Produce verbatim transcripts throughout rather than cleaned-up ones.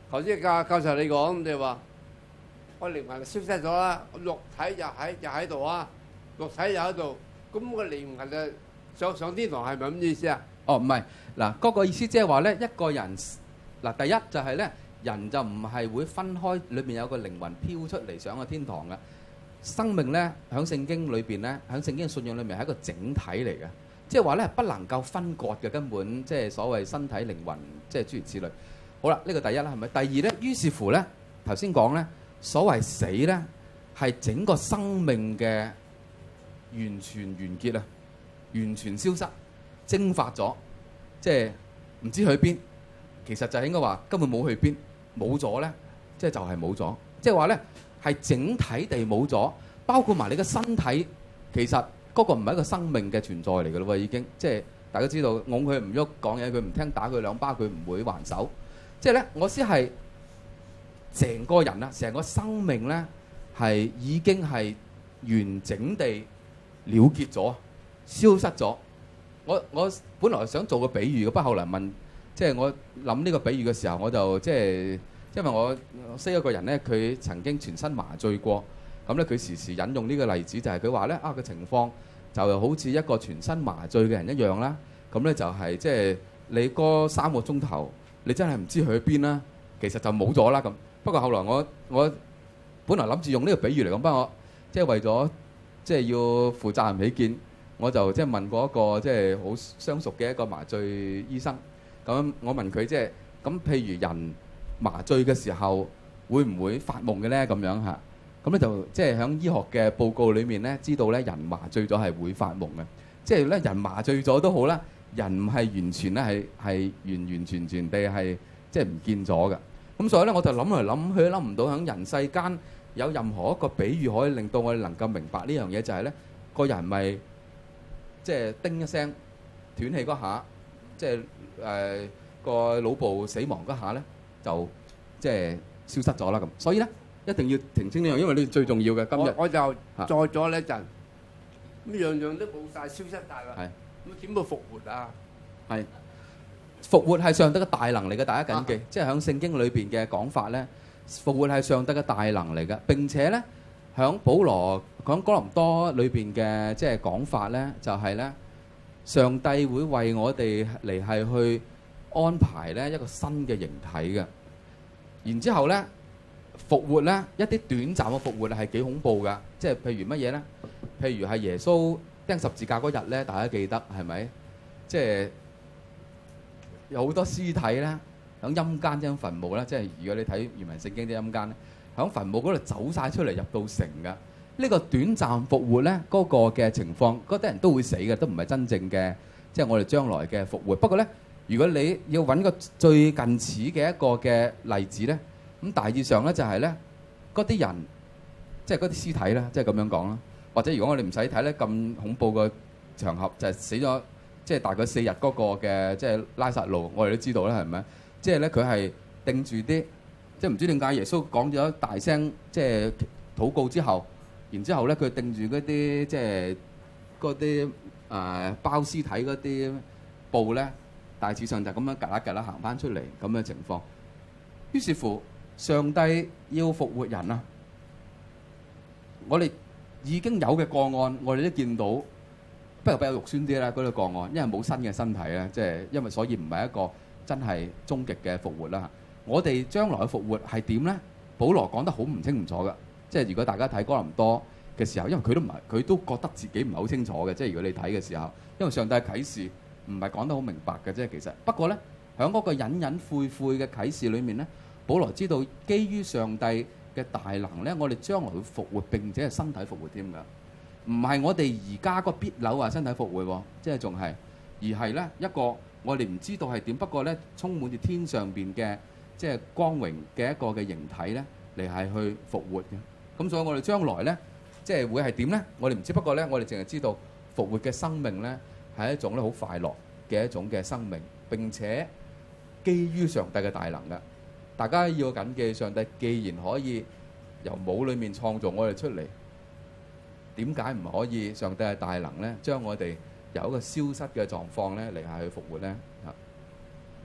頭先教教授你講，你話我靈魂消失咗啦，肉體又喺又喺度啊，肉體又喺度，咁個靈魂就上上天堂係咪咁意思啊？ 哦，唔係嗱，嗰個意思即係話咧，一個人嗱，第一就係咧，人就唔係會分開，裏面有個靈魂飄出嚟上個天堂嘅。生命咧，喺聖經裏邊咧，喺聖經嘅信仰裏面係一個整體嚟嘅，即係話咧不能夠分割嘅，根本即係所謂身體靈魂，即係諸如此類。好啦，呢個第一啦，係咪？第二咧，於是乎咧，頭先講咧，所謂死咧係整個生命嘅完全完結啊，完全消失、蒸發咗，即係唔知去邊。其實就係應該話根本冇去邊，冇咗咧，即係就係冇咗，即係話咧。係整體地冇咗，包括埋你嘅身體，其實嗰個唔係一個生命嘅存在嚟嘅咯喎，已經即係大家知道，㧬佢唔喐講嘢，佢唔聽，打佢兩巴，佢唔會還手。即係咧，我先係成個人啦，成個生命咧係已經係完整地了結咗、消失咗。我我本來想做個比喻嘅，不過後來問，即係我諗呢個比喻嘅時候，我就即係。因為我識一個人咧，佢曾經全身麻醉過，咁咧佢時時引用呢個例子，就係佢話咧啊個情況就好似一個全身麻醉嘅人一樣啦。咁咧就係即係你嗰三個鐘頭，你真係唔知去邊啦，其實就冇咗啦咁。不過後來我我本來諗住用呢個比喻嚟講，不過我即係為咗即係要負責任起見，我就即係問過一個即係好相熟嘅一個麻醉醫生。咁我問佢即係咁，譬如人麻醉嘅時候會唔會發夢嘅咧？咁樣嚇，咁咧就即係喺醫學嘅報告裏面咧，知道咧人麻醉咗係會發夢嘅，即係咧人麻醉咗都好啦，人唔係完全咧係係完完全全地係即係唔見咗嘅。咁所以咧我就諗嚟諗去都諗唔到喺人世間有任何一個比喻可以令到我哋能夠明白呢樣嘢，就係咧個人咪即係叮一聲斷氣嗰下，即係誒個腦部死亡嗰下咧。就即係消失咗啦咁，所以咧一定要澄清呢樣，因為呢最重要嘅。今日我我就再咗呢陣，咁樣樣都冇晒，消失晒啦。 係咁點會復活啊？ 係復活係上帝嘅大能嚟嘅，大家緊記。啊、即係喺聖經裏邊嘅講法咧，復活係上帝嘅大能嚟嘅。並且咧，喺保羅講哥林多裏邊嘅即係講法咧，就係、是、咧上帝會為我哋嚟係去安排咧一個新嘅形體嘅，然之後咧復活咧一啲短暫嘅復活係幾恐怖㗎，即係譬如乜嘢咧？譬如係耶穌釘十字架嗰日咧，大家記得係咪？即係有好多屍體咧喺陰間即係墳墓咧，即係如果你睇原文聖經啲陰間咧，喺墳墓嗰度走晒出嚟入到城㗎。呢個短暫復活咧嗰個嘅情況，嗰啲人都會死嘅，都唔係真正嘅，即係我哋將來嘅復活。不過咧，如果你要揾個最近似嘅一個嘅例子咧，咁大致上咧就係咧嗰啲人，即係嗰啲屍體咧，即係咁樣講啦。或者如果我哋唔使睇咧咁恐怖嘅場合，就係死咗，即係大概四日嗰個嘅即係拉撒路，我哋都知道啦，係咪？即係咧佢係定住啲，即係唔知點解耶穌講咗大聲即係禱告之後，然之後咧佢定住嗰啲即係嗰啲誒包屍體嗰啲布咧。大致上就咁樣趌啦趌啦行翻出嚟咁嘅情況，於是乎上帝要復活人啊！我哋已經有嘅個案，我哋都見到，不過比較肉酸啲啦嗰個個案，因為冇新嘅身體咧，即係因為所以唔係一個真係終極嘅復活啦。我哋將來嘅復活係點咧？保羅講得好唔清唔楚嘅，即係如果大家睇哥林多嘅時候，因為佢都唔係佢都覺得自己唔係好清楚嘅，即係如果你睇嘅時候，因為上帝嘅啟示。唔係講得好明白嘅啫，其實不過呢，喺嗰個隱隱晦晦嘅啟示裏面呢，保羅知道基於上帝嘅大能呢，我哋將來會復活，並且係身體復活添㗎，唔係我哋而家個必樓話身體復活，即係仲係，而係呢一個我哋唔知道係點，不過呢充滿住天上邊嘅即係光榮嘅一個嘅形體呢嚟係去復活嘅。咁所以我哋將來呢，即係會係點呢？我哋唔知，不過呢，我哋淨係知道復活嘅生命呢。係一種咧好快樂嘅一種嘅生命，並且基於上帝嘅大能嘅。大家要緊記，上帝既然可以由冇裏面創造我哋出嚟，點解唔可以上帝嘅大能咧，將我哋由一個消失嘅狀況咧嚟下去復活咧？嚇！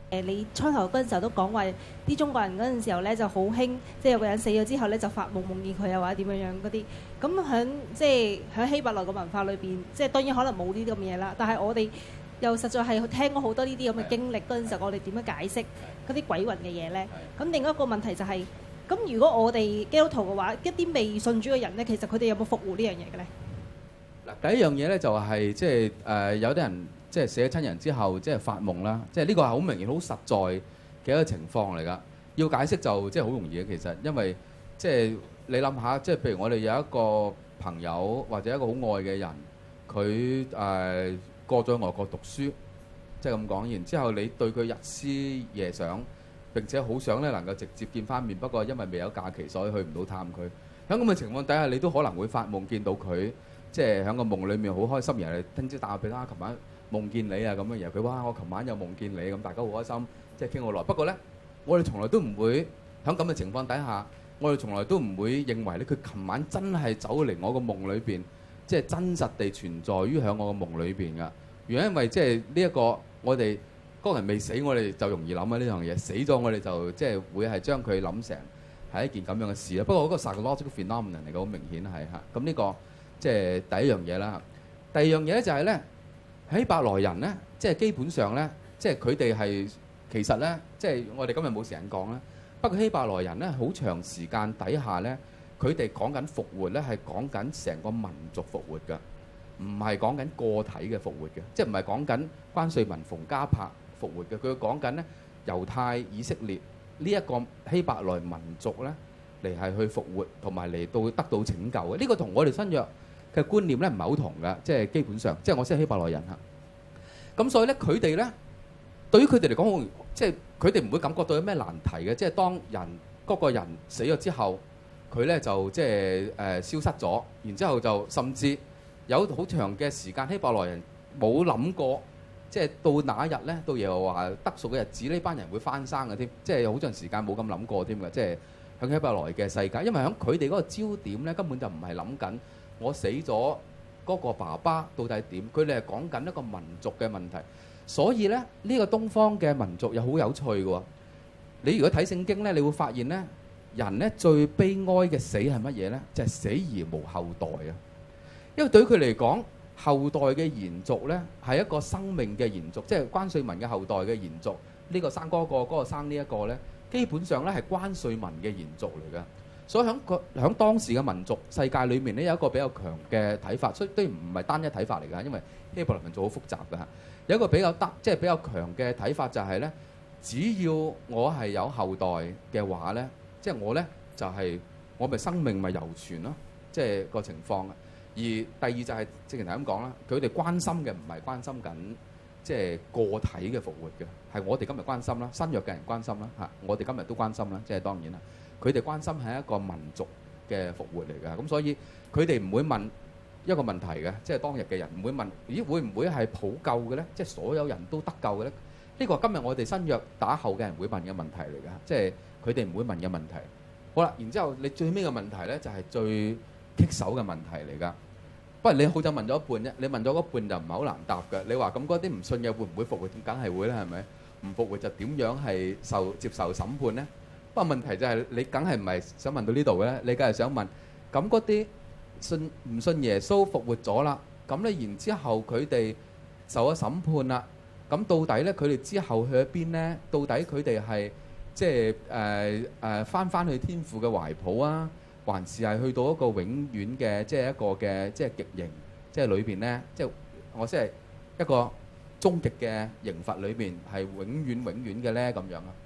誒，你初頭嗰陣時候都講話啲中國人嗰陣時候咧就好興，即係有個人死咗之後咧就發夢夢見佢啊，或者點樣樣嗰啲。咁喺即係喺希伯來嘅文化裏邊，即係當然可能冇呢啲咁嘅嘢啦。但係我哋又實在係聽過好多呢啲咁嘅經歷嗰陣時候，我哋點樣解釋嗰啲鬼魂嘅嘢咧？咁另一個問題就係、是，咁如果我哋基督徒嘅話，一啲未信主嘅人咧，其實佢哋有冇復活呢樣嘢嘅咧？ 嗱，第一樣嘢咧就係即係誒有啲人即係死咗親人之後，即係發夢啦，即係呢個係好明顯、好實在嘅一個情況嚟㗎。要解釋就即係好容易嘅，其實因為即係你諗下，即係譬如我哋有一個朋友或者一個好愛嘅人，佢誒、呃、過咗外國讀書，即係咁講。然之後你對佢日思夜想，並且好想咧能夠直接見翻面，不過因為未有假期，所以去唔到探佢。喺咁嘅情況底下，你都可能會發夢見到佢。即係喺個夢裏面好開心，然後聽朝打俾他，琴晚夢見你啊咁樣，然後佢哇我琴晚又夢見你，咁大家好開心，即係傾好耐。不過呢，我哋從來都唔會喺咁嘅情況底下，我哋從來都唔會認為咧佢琴晚真係走嚟我個夢裏邊，即係真實地存在於喺我個夢裏邊㗎。原因因為即係呢一個我哋嗰個人未死，我哋就容易諗啊呢樣嘢；死咗我哋就即係會係將佢諗成係一件咁樣嘅事啦。不過嗰個 psychological phenomenon 嚟嘅，好明顯係嚇。咁呢個即係第一樣嘢啦。第二樣嘢咧就係咧，希伯來人咧，即係基本上咧，即係佢哋係其實咧，即係我哋今日冇時間講啦。不過希伯來人咧，好長時間底下咧，佢哋講緊復活咧，係講緊成個民族復活㗎，唔係講緊個體嘅復活嘅，即係唔係講緊關稅民馮家柏復活嘅。佢講緊咧猶太以色列呢一個希伯來民族咧嚟係去復活，同埋嚟到得到拯救嘅。呢個同我哋新約嘅觀念咧唔係好同㗎，即係基本上，即係我識希伯來人嚇。咁所以咧，佢哋咧對於佢哋嚟講，好即係佢哋唔會感覺到有咩難題嘅。即係當人嗰個人死咗之後，佢咧就即係誒消失咗，然之後就甚至有好長嘅時間，希伯來人冇諗過，即係到那一日咧，到耶和華得贖嘅日子，呢班人會翻生嘅添。即係好長時間冇咁諗過添嘅，即係喺希伯來嘅世界，因為喺佢哋嗰個焦點咧根本就唔係諗緊我死咗嗰個爸爸到底點，佢哋係講緊一個民族嘅問題。所以咧，呢個東方嘅民族又好有趣嘅喎。你如果睇聖經咧，你會發現咧，人咧最悲哀嘅死係乜嘢咧？就係死而無後代啊！因為對於佢嚟講，後代嘅延續咧係一個生命嘅延續，即係關稅民嘅後代嘅延續。呢個生嗰個，嗰個生呢一個咧，基本上咧係關稅民嘅延續嚟嘅。所以喺個喺當時嘅民族世界裏面咧，有一個比較強嘅睇法，所以都唔係單一睇法嚟㗎。因為希伯來民族好複雜㗎嚇，有一個比較得即係比較強嘅睇法就係咧，只要我係有後代嘅話咧，即係我咧就係我咪生命咪流傳咯，即係個情況。而第二就係正如頭咁講啦，佢哋關心嘅唔係關心緊即係個體嘅復活嘅，係我哋今日關心啦，新約嘅人關心啦嚇，我哋今日都關心啦，即係當然啦。佢哋關心係一個民族嘅復活嚟㗎，咁所以佢哋唔會問一個問題嘅，即係當日嘅人唔會問，咦會唔會係普救嘅咧？即係所有人都得救嘅咧？呢個今日我哋新約打後嘅人會問嘅問題嚟㗎，即係佢哋唔會問嘅問題。好啦，然之後你最尾嘅問題咧就係最棘手嘅問題嚟㗎。不過你好就問咗一半啫，你問咗嗰半就唔係好難答㗎。你話咁嗰啲唔信嘅會唔會復活？梗係會啦，係咪？唔復活就點樣係受接受審判咧？不過問題就係你梗係唔係想問到呢度嘅咧？你梗係想問咁嗰啲信唔信耶穌復活咗啦？咁咧然之後佢哋受咗審判啦，咁到底咧佢哋之後去咗邊咧？到底佢哋係即係誒誒返返去天父嘅懷抱啊，還是係去到一個永遠嘅即係一個嘅即係極刑，即係裏邊咧，即係我即係一個終極嘅刑罰裏邊係永遠永遠嘅咧咁樣啊？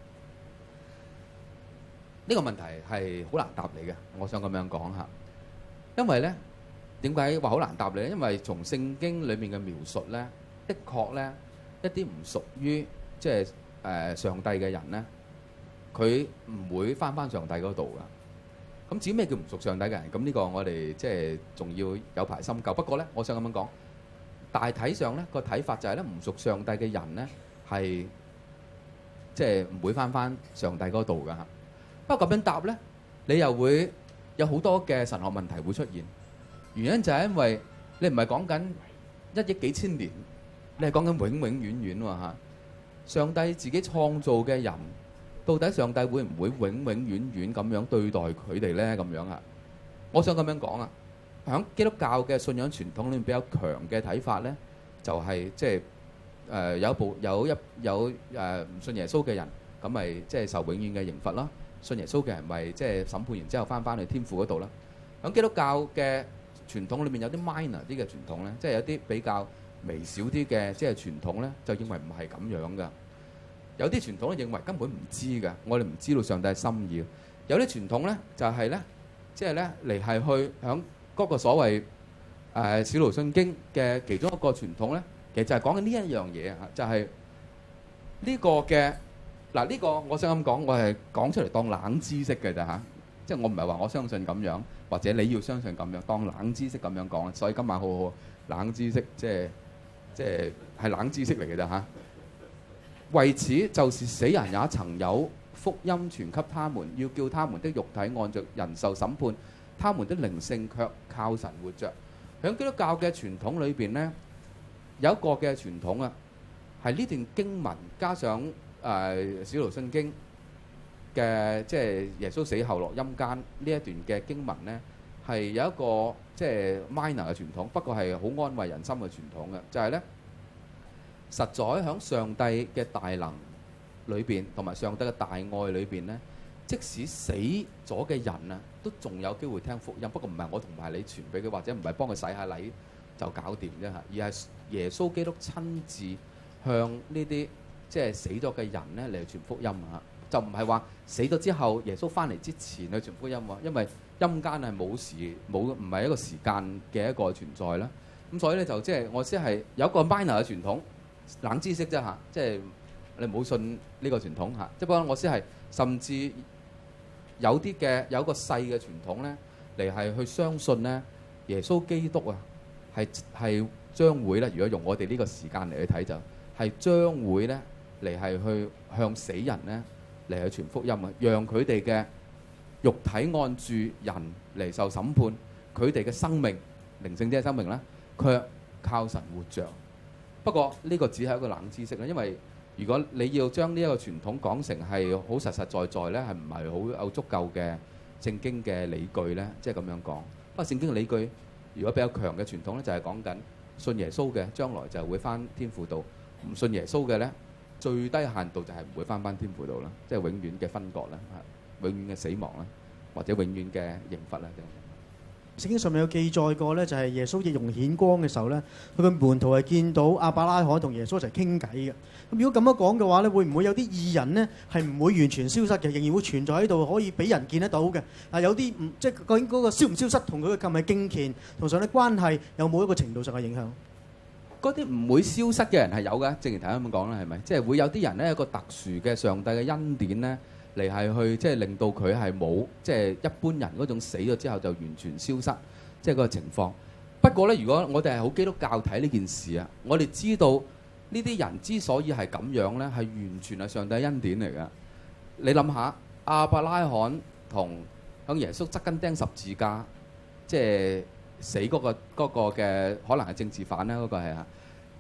呢個問題係好難答你嘅，我想咁樣講下。因為咧點解話好難答你咧？因為從聖經裡面嘅描述咧，的確咧一啲唔屬於即係誒上帝嘅人咧，佢唔會返返上帝嗰度噶。咁至於咩叫唔屬上帝嘅人？咁呢個我哋即係仲要有排深究。不過咧，我想咁樣講，大體上咧個睇法就係咧，唔屬上帝嘅人咧係即係唔會返返上帝嗰度噶嚇。不過咁樣答咧，你又會有好多嘅神學問題會出現。原因就係因為你唔係講緊一億幾千年，你係講緊永永遠遠喎嚇。 上帝自己創造嘅人，到底上帝會唔會永永遠遠咁樣對待佢哋呢？咁樣啊，我想咁樣講啊，喺基督教嘅信仰傳統裏面比較強嘅睇法呢，就係即係誒有一部有一有誒唔信耶穌嘅人，咁咪即係受永遠嘅刑罰啦。信耶穌嘅人咪即係審判完之後翻返去天父嗰度啦。喺基督教嘅傳統裏面有啲 minor 啲嘅傳統咧，即係有啲比較微小啲嘅即係傳統咧，就認為唔係咁樣噶。有啲傳統咧認為根本唔知㗎，我哋唔知道上帝嘅心意。有啲傳統咧就係咧，即係咧嚟係去響嗰個所謂誒使徒信經嘅其中一個傳統咧，其實就係講緊呢一樣嘢啊，就係呢個嘅。嗱，呢個我想咁講，我係講出嚟當冷知識嘅咋嚇，即係我唔係話我相信咁樣，或者你要相信咁樣，當冷知識咁樣講。所以今晚好好冷知識，即係即係係冷知識嚟嘅咋嚇。為此，就是死人也曾有福音傳給他們，要叫他們的肉體按着人受審判，他們的靈性卻靠神活着。喺基督教嘅傳統裏邊呢，有一個嘅傳統啊，係呢段經文加上誒使徒信經嘅，即係耶穌死後落陰間呢一段嘅經文呢，係有一個即係 minor 嘅傳統，不過係好安慰人心嘅傳統嘅，就係呢，實在喺上帝嘅大能裏邊同埋上帝嘅大愛裏邊呢，即使死咗嘅人啊，都仲有機會聽福音。不過唔係我同埋你傳俾佢，或者唔係幫佢洗下禮就搞掂啫嚇，而係耶穌基督親自向呢啲即係死咗嘅人呢嚟傳福音啊！就唔係話死咗之後耶穌翻嚟之前去傳福音喎，因為陰間係冇時冇唔係一個時間嘅一個存在啦。咁所以咧就即係我先係有一個 minor 嘅傳統，冷知識啫嚇，即係你唔好信呢個傳統嚇。即係不過我先係甚至有啲嘅有一個細嘅傳統咧嚟係去相信咧耶穌基督啊係係將會咧，如果用我哋呢個時間嚟去睇就係將會咧嚟係去向死人咧嚟去傳福音啊，讓佢哋嘅肉體按住人嚟受審判，佢哋嘅生命靈性啲嘅生命咧，卻靠神活着。不過呢個只係一個冷知識啦，因為如果你要將呢一個傳統講成係好實實在在咧，係唔係好有足夠嘅聖經嘅理據咧？即係咁樣講。不過聖經嘅理據，如果比較強嘅傳統咧，就係講緊信耶穌嘅將來就會翻天父度，唔信耶穌嘅咧，最低限度就係唔會翻翻天父度啦，即係永遠嘅分割啦，永遠嘅死亡啦，或者永遠嘅刑罰啦。 聖經上面有記載過咧，就係耶穌翼容顯光嘅時候咧，佢嘅門徒係見到亞伯拉罕同耶穌一齊傾偈嘅。咁如果咁樣講嘅話咧，會唔會有啲義人咧係唔會完全消失嘅，仍然會存在喺度，可以俾人見得到嘅？啊，有啲唔即係究竟嗰個消唔消失同佢嘅係咪敬虔同上帝關係有冇一個程度上嘅影響？ 嗰啲唔會消失嘅人係有嘅，正如頭先咁講啦，係咪？即係會有啲人咧有個特殊嘅上帝嘅恩典咧。嚟係去即係令到佢係冇即係一般人嗰種死咗之後就完全消失即係嗰個情況。不過咧，如果我哋係好基督教睇呢件事啊，我哋知道呢啲人之所以係咁樣咧，係完全係上帝恩典嚟嘅。你諗下，亞伯拉罕同向耶穌側跟釘十字架，即係死嗰個嗰個嘅可能係政治犯啦，嗰個係啊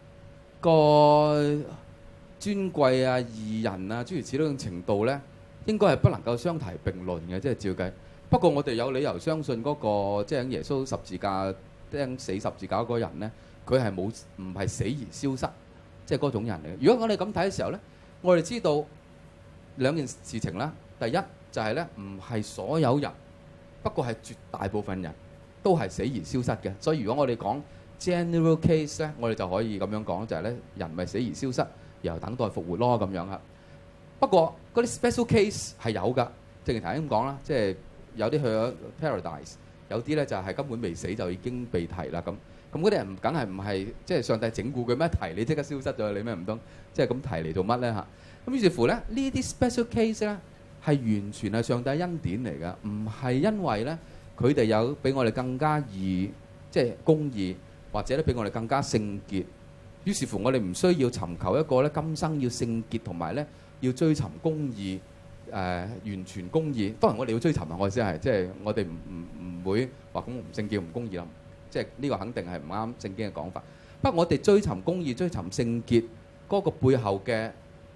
個尊貴啊、義人啊諸如此類嘅程度咧。應該係不能夠相提並論嘅，即係照計。不過我哋有理由相信嗰個即係耶穌十字架釘死十字架嗰個人呢，佢係冇唔係死而消失，即係嗰種人嚟嘅。如果我哋咁睇嘅時候呢，我哋知道兩件事情啦。第一就係呢，唔係所有人，不過係絕大部分人都係死而消失嘅。所以如果我哋講 general case 呢，我哋就可以咁樣講，就係呢，人咪死而消失，然後等待復活咯咁樣啦。不過嗰啲 special case 係有㗎，正如頭先咁講啦，即係有啲去咗 paradise，有啲咧就係根本未死就已經被提啦咁。咁嗰啲人梗係唔係即係上帝整蠱佢咩？提你即刻消失咗，你咩唔通即係咁提嚟做乜咧嚇？咁於是乎咧，呢啲 special case 咧係完全係上帝恩典嚟㗎，唔係因為咧佢哋有比我哋更加義，即係公義，或者咧比我哋更加聖潔。於是乎我哋唔需要尋求一個咧今生要聖潔同埋咧。要追尋公義，誒、呃、完全公義。當然我哋要追尋啊！我意思係，即係我哋唔唔唔會話咁唔聖潔唔公義啦。即係呢個肯定係唔啱聖經嘅講法。不過我哋追尋公義、追尋聖潔嗰個背後嘅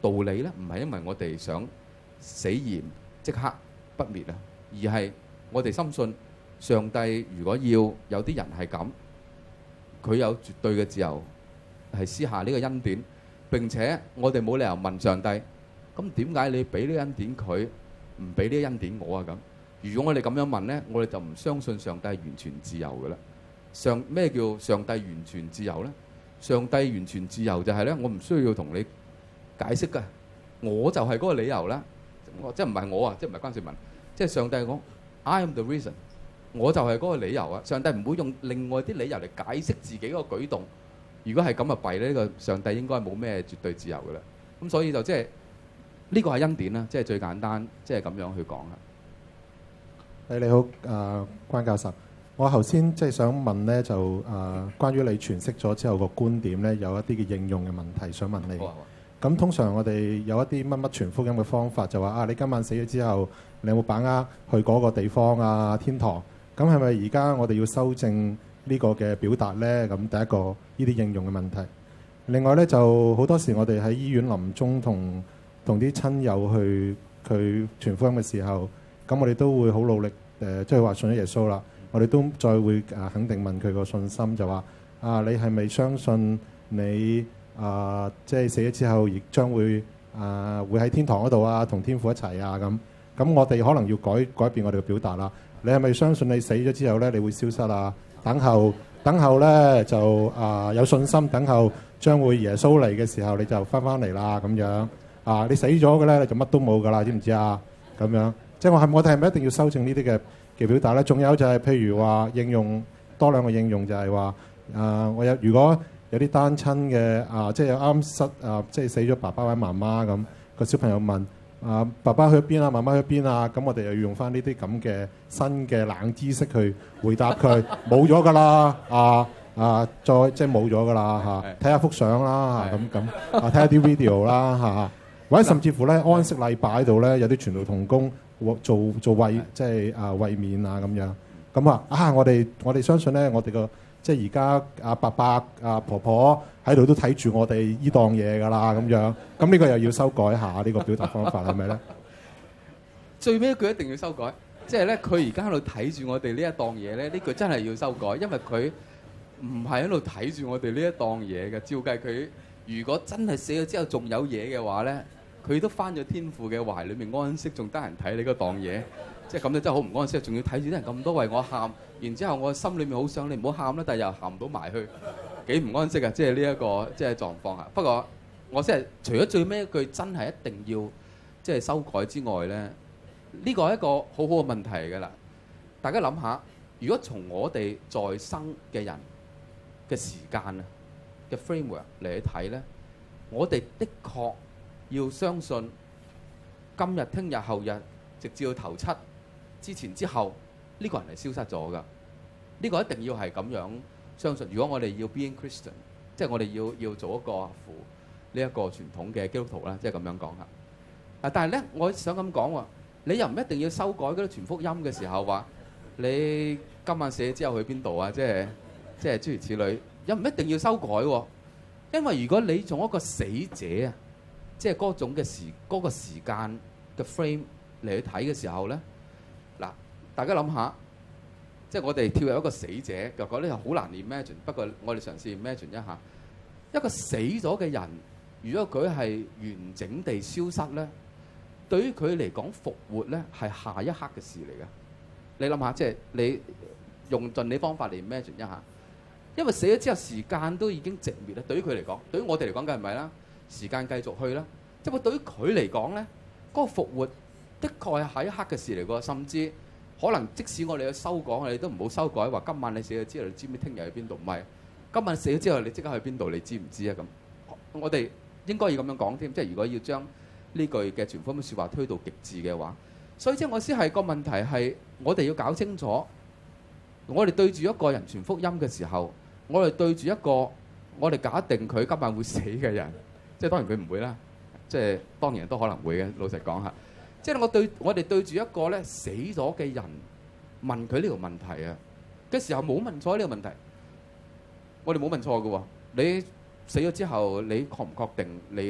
道理咧，唔係因為我哋想死而即刻不滅啊，而係我哋深信上帝如果要有啲人係咁，佢有絕對嘅自由係施下呢個恩典，並且我哋冇理由問上帝，咁點解你俾呢個恩典佢，唔俾呢個恩典我啊？咁如果我哋咁樣問呢，我哋就唔相信上帝係完全自由嘅啦。上咩叫上帝完全自由呢？上帝完全自由就係呢，我唔需要同你解釋㗎，我就係嗰個理由啦。我即係唔係我啊？即係唔係關少文？即係上帝講 I am the reason， 我就係嗰個理由啊！上帝唔會用另外啲理由嚟解釋自己嗰個舉動。如果係咁啊弊呢，呢個上帝應該冇咩絕對自由㗎啦。咁所以就即係呢個係恩典啦，即係最簡單，即係咁樣去講啦。 誒你好，誒、呃、關教授，我頭先即係想問咧，就誒、呃、關於你詮釋咗之後個觀點咧，有一啲嘅應用嘅問題想問你。咁、啊啊、通常我哋有一啲乜乜傳福音嘅方法，就話啊，你今晚死咗之後，你有冇把握去嗰個地方啊？天堂？咁係咪而家我哋要修正呢個嘅表達咧？咁第一個呢啲應用嘅問題。另外咧，就好多時我哋喺醫院臨終同同啲親友去佢傳福音嘅時候，咁我哋都會好努力。誒即係話信咗耶穌啦，我哋都再會誒肯定問佢個信心，就話啊，你係咪相信你啊，即係死咗之後亦將會啊會喺天堂嗰度啊，同天父一齊啊咁。咁我哋可能要改改變我哋嘅表達啦。你係咪相信你死咗之後咧，你會消失啊？等候等候咧就啊有信心，等候將會耶穌嚟嘅時候，你就翻翻嚟啦咁樣啊。你死咗嘅咧，你就乜都冇噶啦，知唔知啊？咁樣。即係我係我哋係咪一定要修正呢啲嘅嘅表達咧？仲有就係譬如話應用多兩個應用，就係話啊，我有如果有啲單親嘅啊，即係有啱失啊，即係死咗爸爸或者媽媽咁，個小朋友問啊，爸爸去咗邊啊，媽媽去咗邊啊？咁我哋又要用翻呢啲咁嘅新嘅冷知識去回答佢，冇咗㗎啦啊啊！再即係冇咗㗎啦嚇，睇下幅相啦嚇，咁咁啊，睇下啲 video 啦嚇，或者甚至乎咧安息禮拜度咧有啲傳道同工。做做慰即係啊慰勉啊咁樣，咁啊啊我哋我哋相信咧，我哋個即係而家阿伯伯阿婆婆喺度都睇住我哋依檔嘢㗎啦咁樣，咁呢個又要修改下呢個表達方法係咪咧？ 最尾一句一定要修改，即係咧佢而家喺度睇住我哋呢一檔嘢咧，呢句真係要修改，因為佢唔係喺度睇住我哋呢一檔嘢嘅。照計佢如果真係死咗之後仲有嘢嘅話咧，佢都翻咗天父嘅懷裏面安息，仲得閒睇你嗰檔嘢，即係咁樣真係好唔安息，仲要睇住啲人咁多為我喊，然之後我心裏面好想你唔好喊啦，但係又喊唔到埋去，幾唔安息啊！即係呢一個即係狀況下。不過我即係除咗最尾一句真係一定要即係修改之外咧，呢個係一個好好嘅問題㗎啦。大家諗下，如果從我哋在生嘅人嘅時間啊嘅 framework 嚟去睇咧，我哋的確要相信今日、聽日、後日，直至到頭七之前之後，呢個人係消失咗㗎。呢個一定要係咁樣相信。如果我哋要 being Christian，即係我哋要要做一個合乎呢一個傳統嘅基督徒啦，即係咁樣講下。啊，但係咧，我想咁講喎，你又唔一定要修改嗰啲傳福音嘅時候話，你今晚死咗之後去邊度啊？即係即係諸如此類，又唔一定要修改喎。因為如果你從一個死者啊，即係嗰種嘅時嗰個時間嘅 frame 嚟去睇嘅時候咧，嗱，大家諗下，即係我哋跳入一個死者，就覺得又好難 imagine。不過我哋嘗試 imagine 一下，一個死咗嘅人，如果佢係完整地消失咧，對於佢嚟講復活咧係下一刻嘅事嚟嘅。你諗下，即係你用盡你方法嚟 imagine 一下，因為死咗之後時間都已經寂滅啦。對於佢嚟講，對於我哋嚟講梗係唔係啦。時間繼續去啦，即係對於佢嚟講咧，嗰個復活的確係下一刻嘅事嚟㗎，甚至可能即使我哋去修改，我哋都唔好修改話今晚你死咗之後，你知唔知聽日去邊度？唔係，今晚死咗之後，你即刻去邊度？你知唔知啊？咁我哋應該要咁樣講添，即係如果要將呢句嘅傳福音説話推到極致嘅話，所以即係我先係個問題係，我哋要搞清楚，我哋對住一個人傳福音嘅時候，我哋對住一個我哋假定佢今晚會死嘅人。即係當然佢唔會啦，即係當然都可能會嘅。老實講下，即係我對我哋對住一個咧死咗嘅人問佢呢條問題啊嘅時候，冇問錯呢個問題，我哋冇問錯嘅喎。你死咗之後，你確唔確定你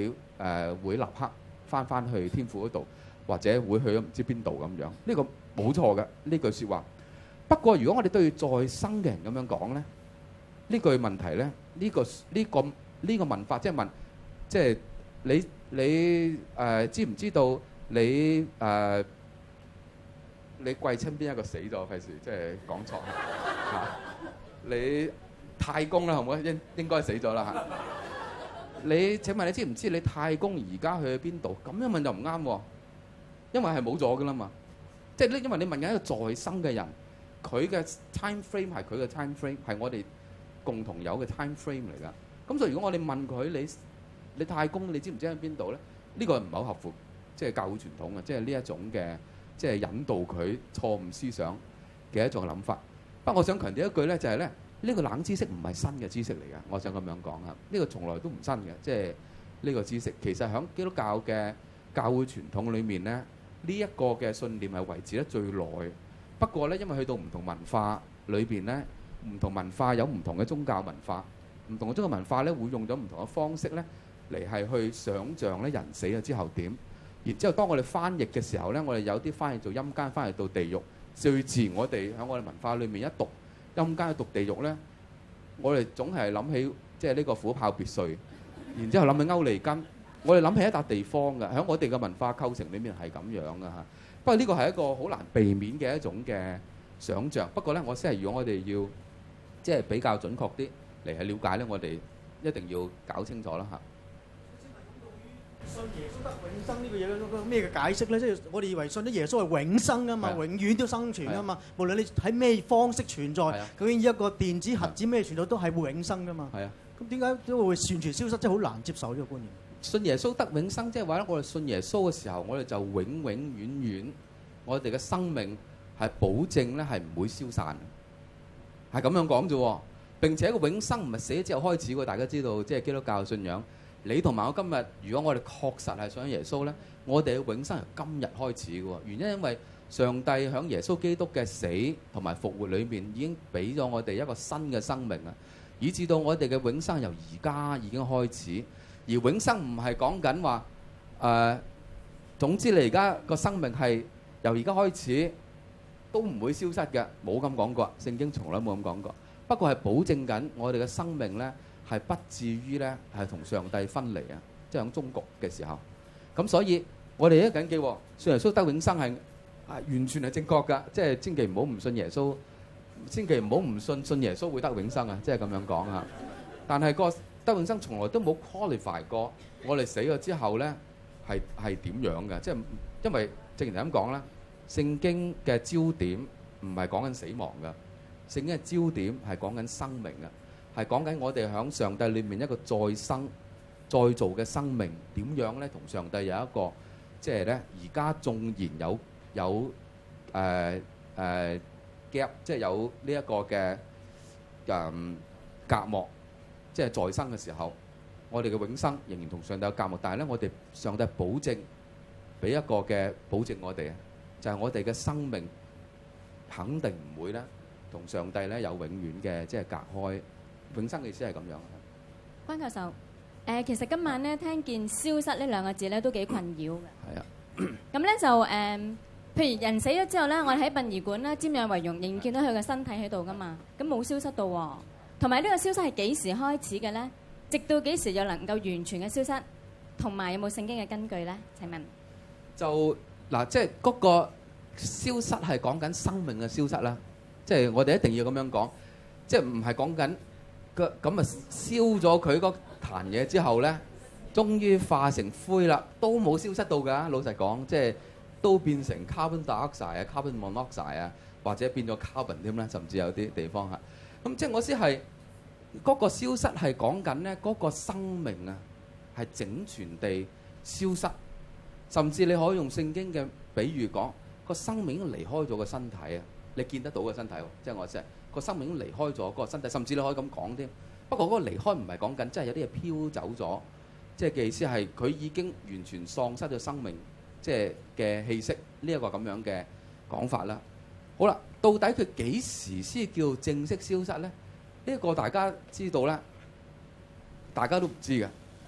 誒會立刻翻翻去天父嗰度，或者會去咗唔知邊度咁樣。呢個冇錯嘅呢句説話。不過如果我哋對在生嘅人咁樣講咧，呢句問題咧，呢個呢個呢個問法即係問，即係你你誒知唔知道你誒你貴親邊一個死咗？費事即係講錯嚇。你太公啦，係咪應應該死咗啦嚇？你請問你知唔知你太公而家去邊度？咁樣問就唔啱喎，因為係冇咗噶啦嘛。即係咧，因為你問緊一個在生嘅人，佢嘅 time frame 係佢嘅 time frame，係我哋共同有嘅 time frame 嚟㗎。咁所以如果我哋問佢你你太公你知唔知喺邊度咧？呢個唔係好合乎即係教會傳統嘅，即係呢一種嘅即係引導佢錯誤思想嘅一種諗法。不過我想強調一句咧，就係咧。呢個冷知識唔係新嘅知識嚟㗎，我想咁樣講啊！呢個從來都唔新嘅，即係呢個知識其實喺基督教嘅教會傳統裏面咧，呢一個嘅信念係維持得最耐。不過咧，因為去到唔同文化裏邊咧，唔同文化有唔同嘅宗教文化，唔同嘅宗教文化咧會用咗唔同嘅方式咧嚟係去想像咧人死咗之後點。然之後當我哋翻譯嘅時候咧，我哋有啲翻譯做陰間，翻譯到地獄。最自然我哋喺我哋文化裏面一讀陰間讀地獄咧，我哋總係諗起即係呢個虎豹別墅，然之後諗起歐尼根，我哋諗起一笪地方㗎，喺我哋嘅文化構成裏面係咁樣㗎嚇。不過呢個係一個好難避免嘅一種嘅想像。不過咧，我先係如果我哋要即係比較準確啲嚟係了解咧，我哋一定要搞清楚啦嚇。 信耶穌得永生呢個嘢，嗰個咩嘅解釋咧？即係我哋以為信咗耶穌係永生啊嘛，永遠都生存啊嘛。無論你喺咩方式存在，究竟以一個電子核子咩存在都係會永生噶嘛。係啊。咁點解都會完全消失？即係好難接受呢個觀念。 信耶穌得永生，即係話咧，我哋信耶穌嘅時候，我哋就永永遠遠，我哋嘅生命係保證咧係唔會消散，係咁樣講啫喎。並且個永生唔係死咗之後開始喎，大家知道即係基督教信仰。你同埋我今日，如果我哋確實係信耶穌咧，我哋嘅永生由今日開始嘅喎。原因因為上帝響耶穌基督嘅死同埋復活裏面已經俾咗我哋一個新嘅生命啊，以至到我哋嘅永生由而家已經開始。而永生唔係講緊話誒，總之你而家個生命係由而家開始都唔會消失嘅，冇咁講過，聖經從來冇咁講過。不過係保證緊我哋嘅生命咧，係不至於咧係同上帝分離啊！即係喺終局嘅時候，咁所以我哋一緊記，信耶穌得永生係啊完全係正確㗎，即係千祈唔好唔信耶穌，千祈唔好唔信信耶穌會得永生啊！即係咁樣講啊！但係個得永生從來都冇 qualify 過，我哋死咗之後咧係係點樣嘅？即係因為正如你咁講啦，聖經嘅焦點唔係講緊死亡㗎，聖經嘅焦點係講緊生命啊！係講緊我哋喺上帝裏面一個再生、再造嘅生命點樣咧？同上帝有一個即係咧，而家縱然有有誒誒 gap，即係有呢一個嘅誒隔膜，即係在生嘅時候，我哋嘅永生仍然同上帝有隔膜。但係咧，我哋上帝保證俾一個嘅保證我哋啊，就係我哋嘅生命肯定唔會咧同上帝咧有永遠嘅即係隔開。永生嘅意思係咁樣。 關教授，誒、呃、其實今晚咧聽見消失呢兩個字咧都幾困擾嘅。係啊。咁咧就誒、呃，譬如人死咗之後咧，我哋喺殯儀館咧瞻仰遺容，仍然見到佢嘅身體喺度噶嘛，咁冇消失到喎。同埋呢個消失係幾時開始嘅咧？直到幾時又能夠完全嘅消失？同埋有冇聖經嘅根據咧？請問。就嗱，即係嗰個消失係講緊生命嘅消失啦。即係我哋一定要咁樣講，即係唔係講緊。個咁啊燒咗佢嗰壇嘢之後咧，終於化成灰啦，都冇消失到㗎。老實講，即係都變成 carbon dioxide 啊、carbon monoxide 啊，或者變咗 carbon 添啦，甚至有啲地方嚇。咁即係我先係嗰個消失係講緊咧，嗰個生命啊係整全地消失，甚至你可以用聖經嘅比喻講，個生命已經離開咗個身體啊，你見得到個身體喎，即係我即係。個生命已經離開咗嗰個身體，甚至你可以咁講添。不過嗰個離開唔係講緊，即係有啲嘢飄走咗，即係嘅意思係佢已經完全喪失咗生命，即係嘅氣息呢一個咁樣嘅講法啦。好啦，到底佢幾時先叫正式消失咧？呢一個大家知道咧，大家都唔知嘅。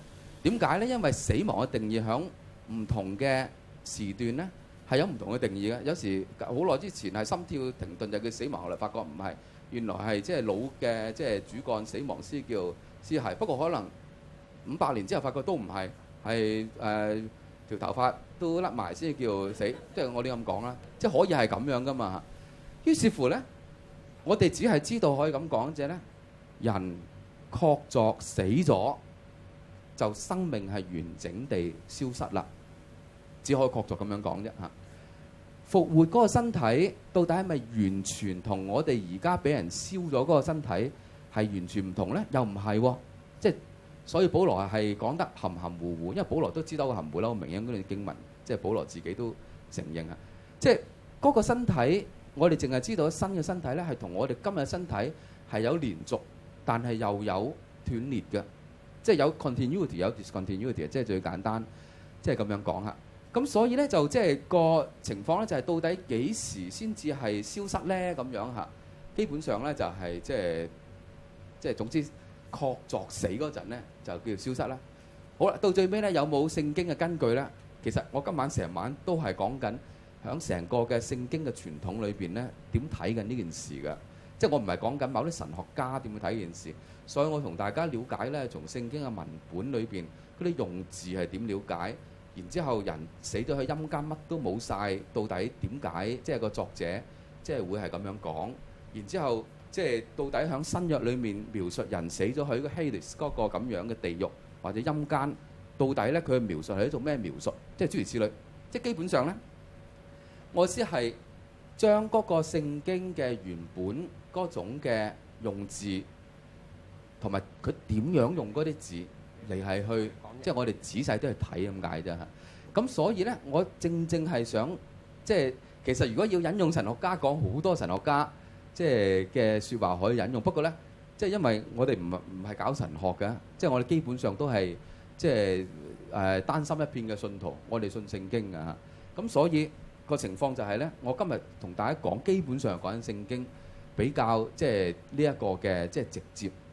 點解咧？因為死亡嘅定義響唔同嘅時段咧係有唔同嘅定義嘅。有時好耐之前係心跳停頓就叫死亡，後來發覺唔係，原來係即係老嘅即係主幹死亡屍叫屍骸。不過可能五百年之後發覺都唔係，係誒條頭髮都甩埋先叫死，即係我哋咁講啦，即係可以係咁樣噶嘛。於是乎咧，我哋只係知道可以咁講啫咧，人確鑿死咗，就生命係完整地消失啦，只可以確鑿咁樣講啫嚇。復活嗰個身體到底係咪完全同我哋而家俾人燒咗嗰個身體係完全唔同咧？又唔係喎，即係所以保羅係講得含含糊糊，因為保羅都知道個含糊啦，好明顯嗰段經文，即係保羅自己都承認啊，即係嗰個身體，我哋淨係知道新嘅身體咧係同我哋今日身體係有連續，但係又有斷裂嘅。即係有 continuity 有 discontinuity， 即係最簡單，即係咁樣講嚇。咁所以咧就即係個情況咧就係到底幾時先至係消失咧咁樣嚇？基本上咧就係即係即係總之確鑿死嗰陣咧就叫做消失啦。好啦，到最尾咧有冇聖經嘅根據咧？其實我今晚成晚都係講緊喺成個嘅聖經嘅傳統裏邊咧點睇緊呢件事嘅。即係我唔係講緊某啲神學家點去睇呢件事。所以我同大家了解咧，從聖經嘅文本裏邊嗰啲用字係點了解，然之後人死咗喺陰間乜都冇晒，到底點解？即係個作者即係會係咁樣講。然之後即係到底喺新約裏面描述人死咗喺個 Hades 嗰個咁樣嘅地獄或者陰間，到底咧佢嘅描述係一種咩描述？即係諸如此類。即係基本上咧，我先係將嗰個聖經嘅原本嗰種嘅用字，同埋佢點樣用嗰啲字嚟係去，即係我哋仔細都去睇咁解啫嚇。咁所以咧，我正正係想，即係其實如果要引用神學家講，好多神學家即係嘅説話可以引用。不過咧，即係因為我哋唔係唔係搞神學嘅，即係我哋基本上都係即係誒單心一片嘅信徒，我哋信聖經嘅嚇。咁所以個情況就係咧，我今日同大家講，基本上講緊聖經比較即係呢一個嘅即係直接。